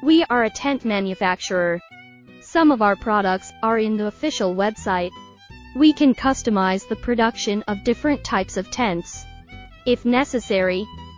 We are a tent manufacturer. Some of our products are in the official website. We can customize the production of different types of tents. If necessary,